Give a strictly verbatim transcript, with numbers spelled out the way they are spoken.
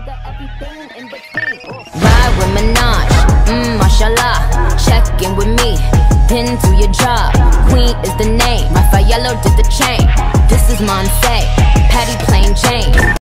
Ride with Minaj, mmm, mashallah. Check in with me, pin to your job. Queen is the name, Raffaello did the chain. This is Monse, Patty plain Jane.